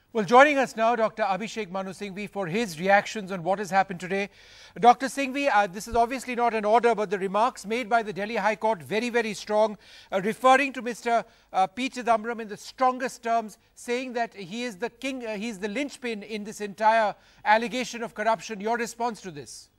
Well, joining us now, Dr. Abhishek Singhvi for his reactions on what has happened today. Dr. Singhvi, this is obviously not an order, but the remarks made by the Delhi High Court very, very strong, referring to Mr. P Chidambaram in the strongest terms, saying that he is the king, he is the linchpin in this entire allegation of corruption. Your response to this?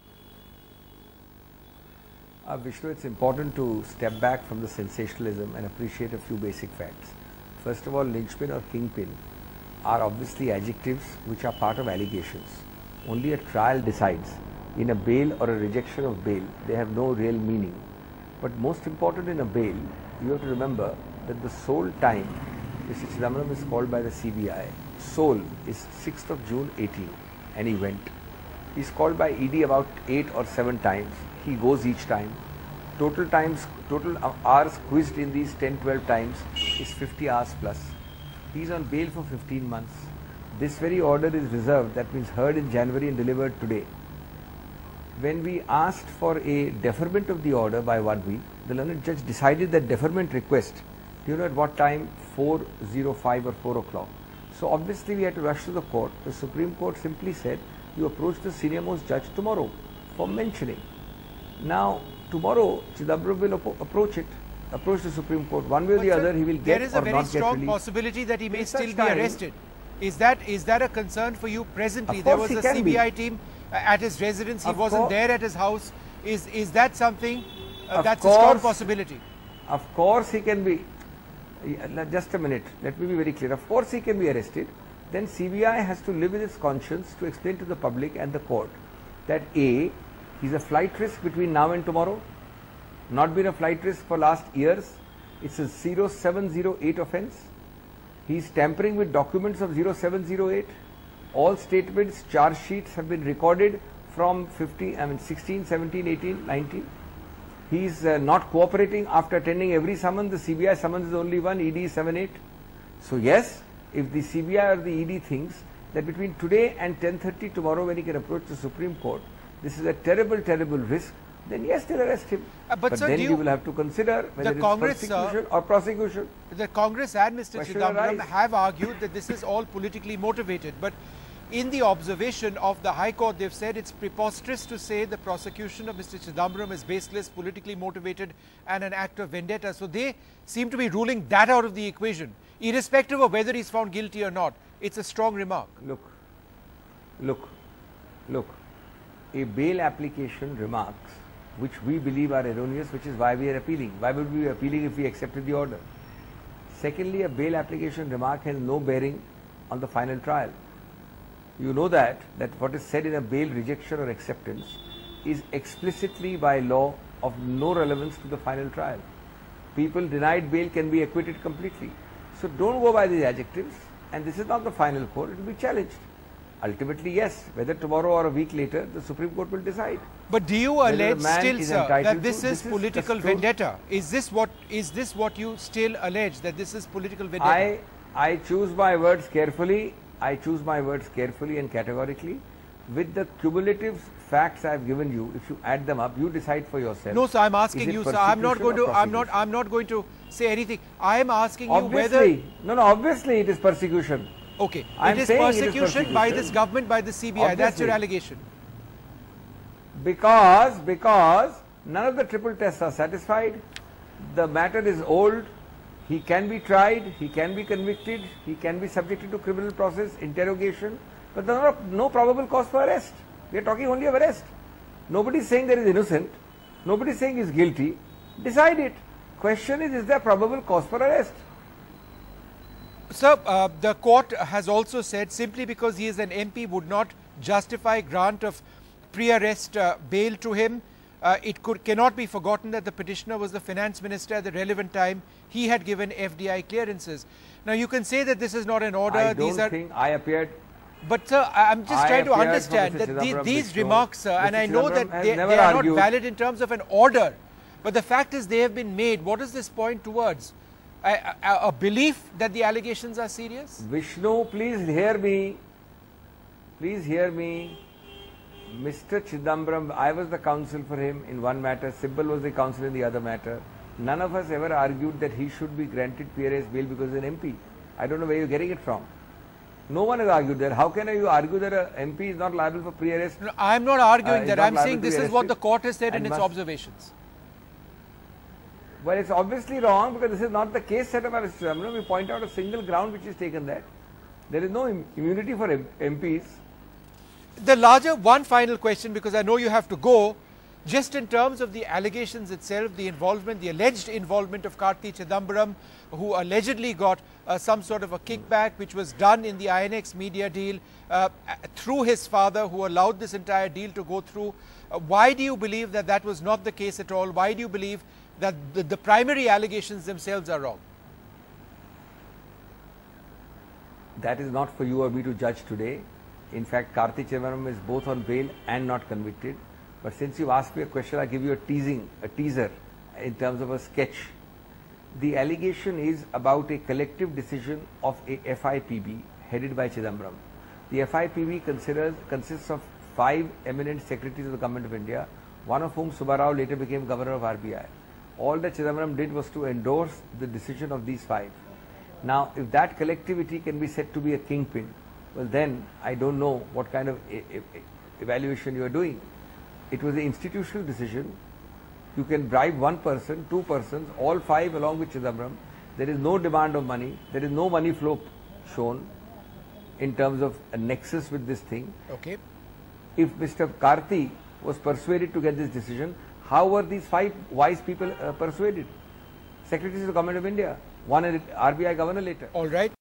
Vishnu, it's important to step back from the sensationalism and appreciate a few basic facts. First of all, linchpin or kingpin are obviously adjectives which are part of allegations. Only a trial decides. In a bail or a rejection of bail, they have no real meaning. But most important in a bail, you have to remember that the sole time Mr. Chidambaram is called by the CBI, sole is 6th of June 18, and he went. He is called by ED about 8 or 7 times. He goes each time. Total hours quizzed in these 10-12 times is 50 hours plus. He is on bail for 15 months. This very order is reserved, that means heard in January and delivered today. When we asked for a deferment of the order by 1 week, the learned judge decided that deferment request, do you know at what time? 4:05 or 4 o'clock. So obviously we had to rush to the court. The Supreme Court simply said, you approach the senior most judge tomorrow for mentioning. Now, tomorrow Chidambaram will approach the Supreme Court. One way or the other, he will get or not get released. There is a very strong possibility that he may still be arrested. Is that a concern for you presently? There was a CBI team at his residence. He wasn't there at his house. Is that something that's a strong possibility? Of course he can be. Just a minute. Let me be very clear. Of course he can be arrested. Then CBI has to live with its conscience to explain to the public and the court that A, he's a flight risk between now and tomorrow. Not been a flight risk for last years. It's a 0708 offence. He's tampering with documents of 0708. All statements, charge sheets have been recorded from 16, 17, 18, 19. He's not cooperating after attending every summons. The CBI summons is only one, ED is 7-8. So yes, if the CBI or the ED thinks that between today and 10:30 tomorrow when he can approach the Supreme Court, this is a terrible, terrible risk, then yes, they'll arrest him. But sir, then you will have to consider whether it's persecution or prosecution. The Congress and Mr. Chidambaram have argued that this is all politically motivated. But in the observation of the High Court, they've said it's preposterous to say the prosecution of Mr. Chidambaram is baseless, politically motivated and an act of vendetta. So they seem to be ruling that out of the equation, irrespective of whether he's found guilty or not. It's a strong remark. Look. A bail application remarks which we believe are erroneous, which is why we are appealing. Why would we be appealing if we accepted the order? Secondly, a bail application remark has no bearing on the final trial. You know that what is said in a bail rejection or acceptance is explicitly by law of no relevance to the final trial. People denied bail can be acquitted completely. So don't go by these adjectives, and this is not the final court, it will be challenged. Ultimately, yes, whether tomorrow or a week later, the Supreme Court will decide. But do you allege still, sir, that this is political vendetta? Is this what you still allege, that this is political vendetta? I choose my words carefully. I choose my words carefully and categorically. With the cumulative facts I have given you, if you add them up, you decide for yourself. No, sir, I'm asking you, sir. I'm not going to say anything. I am asking you whether. No, obviously it is persecution. Okay, it is persecution by this government, by the CBI. Obviously. That's your allegation. Because none of the triple tests are satisfied. The matter is old. He can be tried, he can be convicted, he can be subjected to criminal process, interrogation, but there are no probable cause for arrest. We are talking only of arrest. Nobody is saying there is innocent. Nobody is saying he is guilty. Decide it. Question is there probable cause for arrest? Sir, the court has also said simply because he is an MP would not justify grant of pre-arrest bail to him. It cannot be forgotten that the petitioner was the finance minister at the relevant time. He had given FDI clearances. Now you can say that this is not an order. I don't think I appeared. But sir, I'm just trying to understand that these remarks, sir, and I know that they are not valid in terms of an order. But the fact is they have been made. What does this point towards? A belief that the allegations are serious? Vishnu, please hear me. Please hear me. Mr. Chidambaram, I was the counsel for him in one matter, Sibbal was the counsel in the other matter. None of us ever argued that he should be granted PRS bail because he is an MP. I don't know where you are getting it from. No one has argued that. How can you argue that an MP is not liable for pre-arrest? No, I am not arguing that. I am saying this is what the court has said in its observations. Well, it's obviously wrong because this is not the case set up by Mr Chidambaram. We point out a single ground which is taken that there is no immunity for MPs. The larger one final question, because I know you have to go, just in terms of the allegations itself, the involvement, the alleged involvement of P Chidambaram, who allegedly got some sort of a kickback which was done in the INX Media deal through his father, who allowed this entire deal to go through. Why do you believe that that was not the case at all? Why do you believe that the primary allegations themselves are wrong? That is not for you or me to judge today. In fact, P Chidambaram is both on bail and not convicted. But since you asked me a question, I'll give you a teaser in terms of a sketch. The allegation is about a collective decision of a FIPB headed by Chidambaram. The FIPB consists of 5 eminent secretaries of the Government of India, one of whom Subbarao later became Governor of RBI. All that Chidambaram did was to endorse the decision of these 5. Now, if that collectivity can be said to be a kingpin, well then I don't know what kind of evaluation you are doing. It was an institutional decision. You can bribe one person, 2 persons, all 5 along with Chidambaram. There is no demand of money. There is no money flow shown in terms of a nexus with this thing. Okay. If Mr. Karti was persuaded to get this decision, how were these 5 wise people persuaded? Secretaries of the Government of India, one RBI governor later. All right.